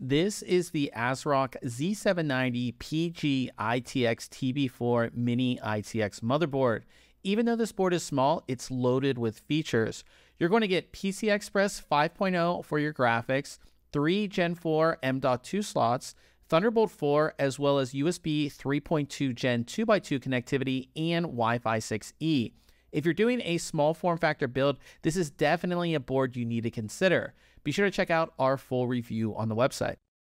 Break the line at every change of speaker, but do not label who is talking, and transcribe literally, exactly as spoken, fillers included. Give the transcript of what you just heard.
This is the ASRock Z seven ninety P G I T X T B four Mini-I T X motherboard. Even though this board is small, it's loaded with features. You're going to get P C I Express five point oh for your graphics, three Gen four M dot two slots, Thunderbolt four, as well as U S B three point two Gen two by two connectivity and Wi-Fi six E. If you're doing a small form factor build, this is definitely a board you need to consider. Be sure to check out our full review on the website.